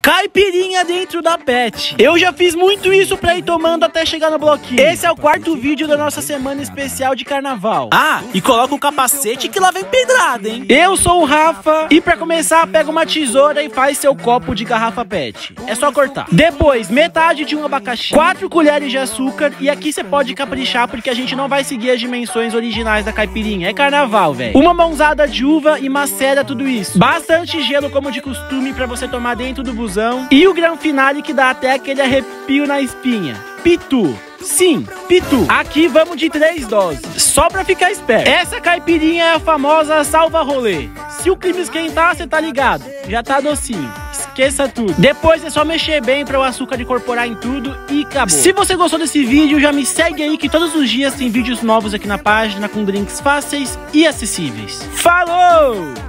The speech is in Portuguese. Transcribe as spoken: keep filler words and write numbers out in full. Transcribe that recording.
Caipirinha dentro da pet. Eu já fiz muito isso pra ir tomando até chegar no bloquinho. Esse é o quarto vídeo da nossa semana especial de carnaval. Ah, e coloca o capacete que lá vem pedrada, hein? Eu sou o Rafa e pra começar pega uma tesoura e faz seu copo de garrafa pet. É só cortar. Depois, metade de um abacaxi, quatro colheres de açúcar e aqui você pode caprichar porque a gente não vai seguir as dimensões originais da caipirinha. É carnaval, velho. Uma mãozada de uva e macera tudo isso. Bastante gelo como de costume pra você tomar dentro do busão. E o grande finale que dá até aquele arrepio na espinha. Pitu. Sim, pitu. Aqui vamos de três doses, só pra ficar esperto. Essa caipirinha é a famosa salva-rolê. Se o clima esquentar, você tá ligado, já tá docinho. Esqueça tudo. Depois é só mexer bem para o açúcar incorporar em tudo e acabou. Se você gostou desse vídeo, já me segue aí que todos os dias tem vídeos novos aqui na página com drinks fáceis e acessíveis. Falou!